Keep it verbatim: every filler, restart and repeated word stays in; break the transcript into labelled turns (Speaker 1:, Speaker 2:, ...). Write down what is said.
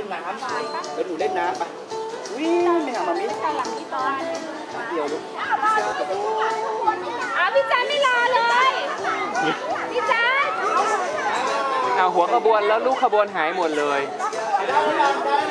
Speaker 1: นน้ำแล้วหนูเล่นน้ำไปวิ่งไปหามามิกันหลังที่ตอนเดียวลูก
Speaker 2: อ้าวพี่จันไม่รอเลยพี่จัน
Speaker 3: เอาหัวขบวนแล้วลูกขบวนหายหมดเลย
Speaker 1: ได้